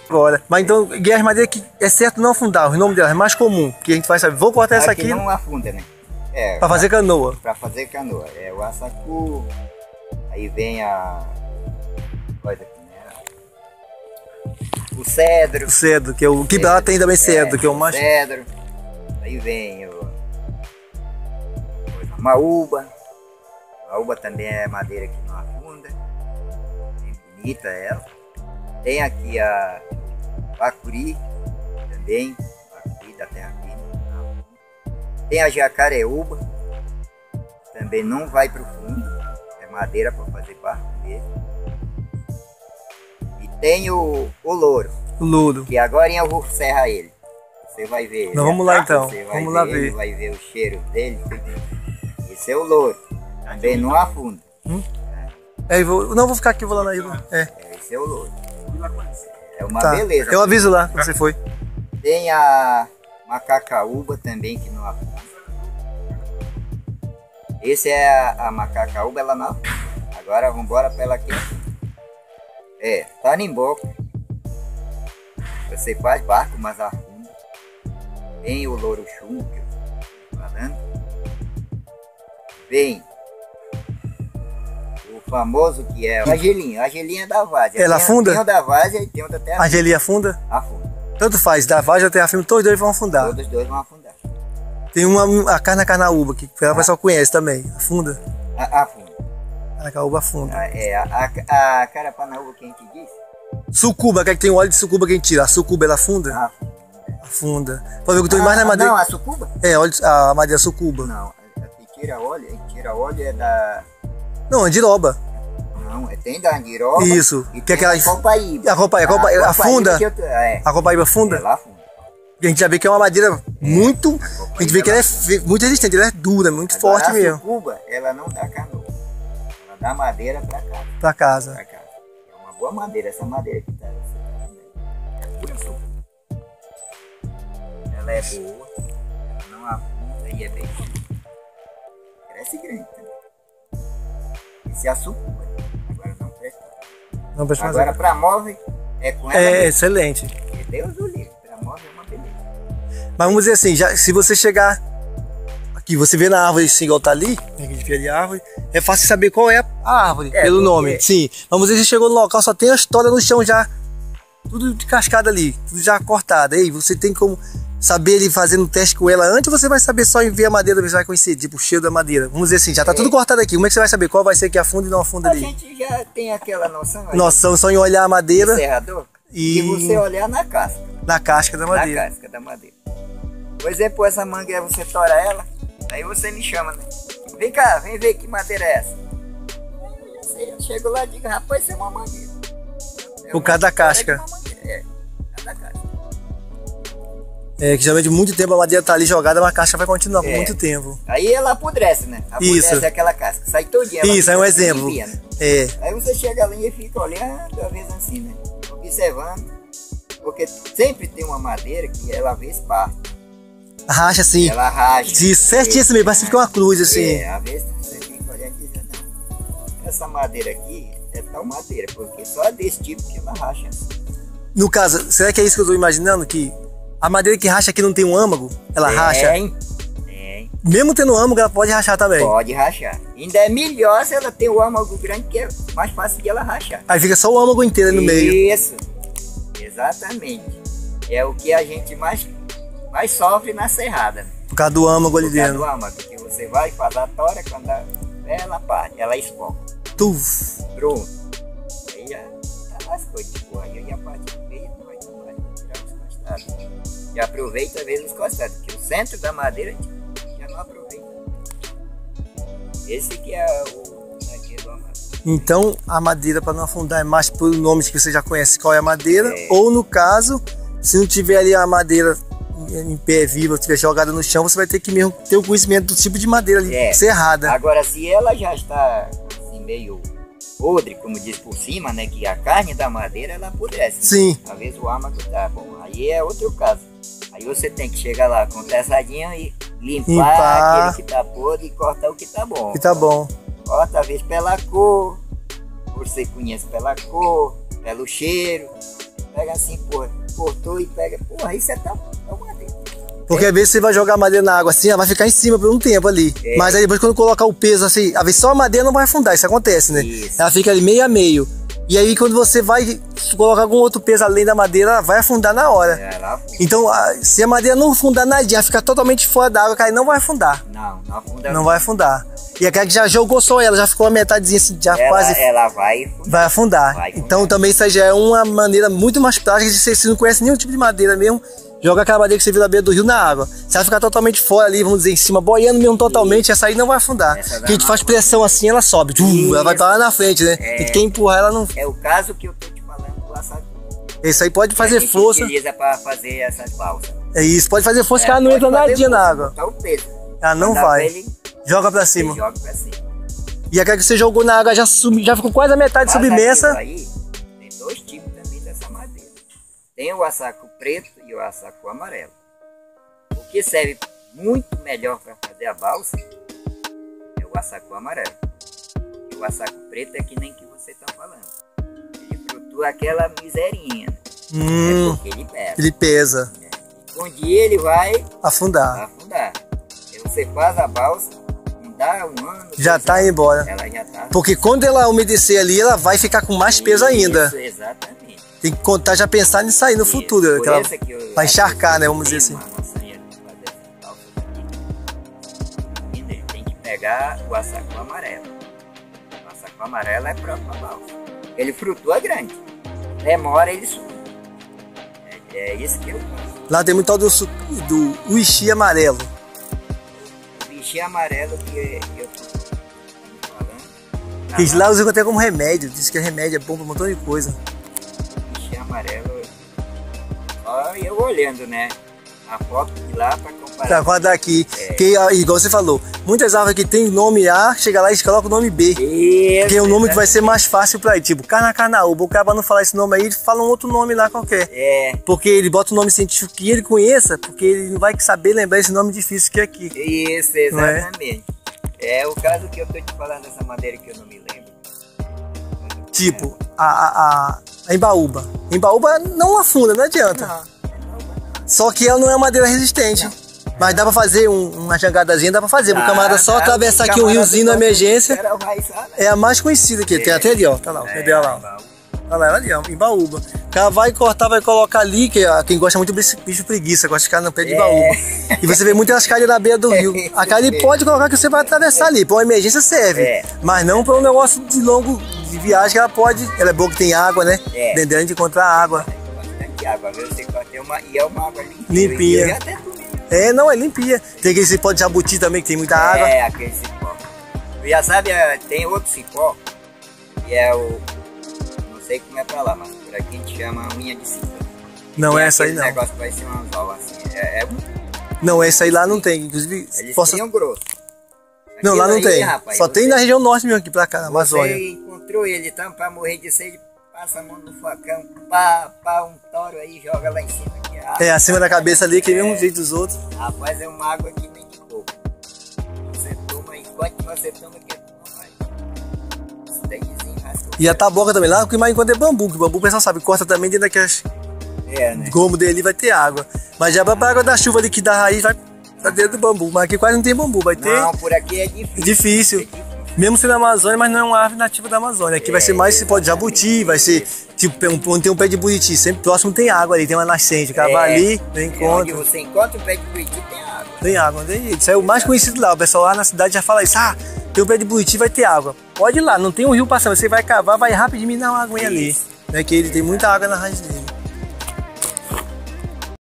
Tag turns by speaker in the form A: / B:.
A: Agora. Mas então, e as madeiras que é certo não afundar, o nome delas é mais comum, que a gente vai saber. Vou cortar essa aqui.
B: não afunda, né? É,
A: pra fazer canoa.
B: Pra fazer canoa. É o assacu, aí vem a coisa aqui, né? O cedro.
A: O cedro, que é o que lá tem também cedro, que é o mais.
B: Cedro. Aí vem o maúba. Maúba também é madeira que não afunda. Bem bonita ela. Tem aqui a bacuri também, bacuri da terra firme. Tem a jacareúba, também não vai para o fundo, é madeira para fazer barco mesmo. E tem o louro.
A: O louro.
B: Que agora eu vou serrar ele. Você vai ver.
A: Não, vamos lá então. Vamos lá ver.
B: Vai ver o cheiro dele. Esse é o louro. Também não afunda.
A: É, não vou ficar aqui, vou lá na ilha.
B: Esse é o louro. É uma
A: tá.
B: beleza.
A: Eu aviso lá quando você foi.
B: Tem a macacaúba também que não afunda. Esse é a macacaúba, ela não afunda. Agora vamos embora para ela aqui. Tarimboco. Você faz barco, mas afunda. Tem o louro chumbo que eu estou falando. Vem o famoso que é a argelinha. A argelinha da várzea.
A: Ela afunda?
B: Tem o da várzea e tem o da terra.
A: A argelinha afunda?
B: Afunda.
A: Tanto faz, da várzea até a firme, todos dois vão afundar.
B: Todos dois vão afundar.
A: Tem a carnaúba, que o pessoal conhece também. Afunda?
B: Afunda.
A: A carnaúba afunda.
B: A carapanaúba que a gente disse?
A: Sucuba, que tem o óleo de sucuba que a gente tira. A sucuba, ela afunda? Afunda. Pode ver que eu tô mais na madeira.
B: Não, a sucuba?
A: A madeira sucuba.
B: Não, tira óleo é da...
A: Não, andiroba.
B: Não, tem da andiroba.
A: Isso.
B: E
A: tem aquela
B: copaíba.
A: A copaíba afunda? A copaíba afunda?
B: Ela afunda.
A: E a gente já vê que é uma madeira muito... A gente vê que ela é muito resistente, ela é dura, muito forte mesmo.
B: A sucuba, ela não dá canoa. Ela dá madeira pra casa.
A: Pra casa.
B: É uma boa madeira, essa madeira que tá. É pura sucuba. Ela é boa, ela não afunda e é bem... Cresce grande também. Esse é a sucuba. Agora não presta.
A: Não presta mais.
B: Agora para móvel é com ela.
A: É excelente.
B: Deus o livre. Para móvel é uma beleza.
A: Mas vamos dizer assim, se você chegar aqui, você vê na árvore assim, igual tá ali, a gente vê ali a árvore, é fácil saber qual é a árvore, pelo nome. Sim. Vamos dizer que você chegou no local, só tem a história no chão já, tudo de cascada ali, tudo já cortado. Aí você tem como saber ele fazendo o teste com ela antes, ou você vai saber só em ver a madeira, você vai conhecer, tipo, o cheiro da madeira. Vamos dizer assim, já tá tudo cortado aqui. Como é que você vai saber qual vai ser que afunda e não afunda ali?
B: A gente já tem aquela noção.
A: Noção só em olhar a madeira.
B: Serrador, e você olhar na casca.
A: Na casca da madeira.
B: Na casca da madeira. Por exemplo, essa mangueira, você tora ela, aí você me chama, né? Vem cá, vem ver que madeira é essa. Eu chego lá e digo, rapaz, isso é uma mangueira.
A: Por causa da casca.
B: Por causa da casca.
A: Que geralmente muito tempo a madeira tá ali jogada, mas a casca vai continuar por muito tempo.
B: Aí ela apodrece, né? Apodrece aquela casca, sai todinha.
A: Isso, é um exemplo.
B: Né?
A: Aí
B: você chega ali e fica olhando, às vezes assim, né? Observando. Porque sempre tem uma madeira que ela às vezes parte.
A: Racha assim.
B: Ela racha.
A: Sim, certíssimo mesmo, parece que fica uma cruz assim.
B: Às vezes você fica olhando e dizendo, não, essa madeira aqui é tal madeira, porque só é desse tipo que ela racha assim.
A: No caso, será que é isso que eu tô imaginando? Que a madeira que racha aqui não tem um âmago? Ela racha?
B: Tem.
A: Mesmo tendo âmago, ela pode rachar também?
B: Pode rachar. Ainda é melhor se ela tem o âmago grande, que é mais fácil de ela rachar.
A: Aí fica só o âmago inteiro no meio.
B: Isso. Exatamente. É o que a gente mais sofre na serrada. Né?
A: Por causa do âmago ali dentro.
B: Por causa do âmago. Que você vai fazer a tora, quando ela parte, ela esfoca.
A: Tuf.
B: Pronto. Aí já lascou de boa. Aí a parte do meio não vai tirar os costados. Já aproveita mesmo os costados, porque o centro da madeira já não aproveita. Esse que é o do âmago.
A: Então a madeira, para não afundar, é mais por nomes que você já conhece qual é a madeira, ou no caso, se não tiver ali a madeira em pé viva, estiver jogada no chão, você vai ter que mesmo ter o conhecimento do tipo de madeira ali, serrada.
B: Agora, se ela já está assim, meio podre, como diz por cima, né, que a carne da madeira ela apodrece.
A: Sim.
B: Né? Às vezes o âmago tá bom, aí é outro caso. Aí você tem que chegar lá com teçadinha e limpar aquele que tá podre e cortar o que tá bom.
A: Que tá bom.
B: Corta, às vezes pela cor, você conhece pela cor, pelo cheiro. pega assim, porra, cortou e pega, porra, isso é tão madeira.
A: Porque às vezes você vai jogar a madeira na água assim, ela vai ficar em cima por um tempo ali. Mas aí depois quando colocar o peso assim, às vezes só a madeira não vai afundar, isso acontece, né?
B: Isso.
A: Ela fica ali meio a meio. E aí quando você vai colocar algum outro peso além da madeira, ela vai afundar na hora. Então, se a madeira não afundar nadinha, ficar totalmente fora da água, aí não vai afundar.
B: Não afunda.
A: Não vai afundar. E aquela que já jogou só ela, já ficou a metadezinha assim, já quase...
B: Ela vai
A: afundar. Então também isso aí já é uma maneira muito mais prática de você não conhece nenhum tipo de madeira mesmo, joga aquela madeira que você viu na beira do rio na água. Se ela ficar totalmente fora ali, vamos dizer, em cima, boiando mesmo totalmente, essa aí não vai afundar. Porque a gente faz pressão assim, ela sobe. Ela vai pra lá na frente, né? E quem empurrar ela não...
B: É o caso que eu tô te falando do assado.
A: Esse aí pode fazer força.
B: Utiliza pra fazer essas balsas.
A: É isso, pode fazer força que ela não entra nadinha na água.
B: Botar o peso.
A: Ela não vai. Joga pra cima.
B: Joga pra cima.
A: E aquela que você jogou na água já ficou quase a metade submersa.
B: Aí tem dois tipos também dessa madeira. Tem o assaco preto e o assaco amarelo. O que serve muito melhor para fazer a balsa é o assaco amarelo. E o assaco preto é que nem que você tá falando. Ele flutua aquela miserinha. É porque ele pesa.
A: Ele pesa.
B: Um dia ele vai
A: afundar.
B: E você faz a balsa, não dá um ano.
A: Já tá indo embora.
B: Ela já tá.
A: Porque quando ela umedecer ali, ela vai ficar com mais peso ainda.
B: Isso, exatamente.
A: Tem que contar, já pensar nisso aí no futuro. Pra encharcar, né? Vamos dizer assim.
B: Ele tem que pegar o assaco amarelo. O assaco amarelo é próprio pra balsa. Ele flutua grande. Demora ele subir. É isso que eu faço.
A: Lá tem muito tal do uishi amarelo.
B: O uishi amarelo que eu tô falando.
A: Que lá usam até como remédio. Diz que remédio é bom pra um montão de coisa.
B: O uishi amarelo. Só eu olhando, né? A foto de lá pra comparar.
A: Pra guardar aqui. Que, igual você falou, muitas árvores que tem nome A, chega lá e coloca o nome B.
B: Isso,
A: que é um nome que vai ser mais fácil pra ir. Tipo, Carnaúba. O cara não falar esse nome aí, ele fala um outro nome lá qualquer. Porque ele bota o nome científico que ele conheça, porque ele não vai saber lembrar esse nome difícil que é aqui.
B: Isso, exatamente. É o caso que eu tô te falando dessa madeira que eu não me lembro.
A: Tipo, a embaúba. Embaúba não afunda, não adianta.
B: Não.
A: Só que ela não é madeira resistente. Não. Mas dá pra fazer uma jangadazinha, dá pra fazer. O camarada só atravessar aqui um riozinho na emergência. É a mais conhecida aqui. Tem até ali, ó. Tá lá, cadê ela lá? Tá lá, ela ali, ó, embaúba. O cara vai cortar, vai colocar ali, que quem gosta muito desse bicho preguiça, gosta de ficar no pé de embaúba. E você vê muitas calhas na beira do rio. A calha ele pode colocar que você vai atravessar ali. Pra uma emergência serve. Mas não pra um negócio de longo de viagem que ela pode. Ela é boa que tem água, né? Dentro de encontrar água.
B: Água, você tem e é uma água
A: limpinha. Não, é limpinha. Tem aquele cipó de jabuti também, que tem muita água.
B: Aquele cipó. Já sabe, tem outro cipó, que é o... Não sei como é pra lá, mas por aqui a gente chama unha de cipó.
A: Não, essa aí não.
B: Esse negócio vai ser um anzol assim.
A: Não, essa aí lá não tem. Inclusive,
B: eles tinham grosso.
A: Não, lá não tem. Rapaz, só tem na região norte mesmo, aqui pra cá, na Amazônia.
B: Você encontrou ele, então, pra morrer de sede, passa a mão no facão, pá, um touro aí, joga lá em cima.
A: Acima da cabeça ali, que é o mesmo jeito dos outros.
B: Rapaz, é uma água que nem de coco. Você toma, enquanto você toma, que não vai. Isso daí desenrasca. E
A: a taboca também, lá, mais enquanto é bambu, que o bambu o pessoal sabe, corta também dentro daquelas...
B: né?
A: Gomo dele vai ter água. Mas já pra água da chuva ali que dá raiz, vai pra dentro do bambu. Mas aqui quase não tem bambu, vai ter...
B: Não, por aqui é difícil.
A: Difícil. Mesmo sendo Amazônia, mas não é uma árvore nativa da Amazônia. Aqui vai ser mais cipó de jabuti, vai ser tipo onde tem um pé de buriti. Sempre próximo tem água ali, tem uma nascente. O cara vai ali, encontra.
B: Onde você encontra o pé de buriti, tem água.
A: Tem água, isso é o mais conhecido lá. O pessoal lá na cidade já fala isso. Tem um pé de buriti, vai ter água. Pode ir lá, não tem um rio passando. Você vai cavar, vai rapidinho dar uma aguinha ali. Que ele tem muita água na raiz dele.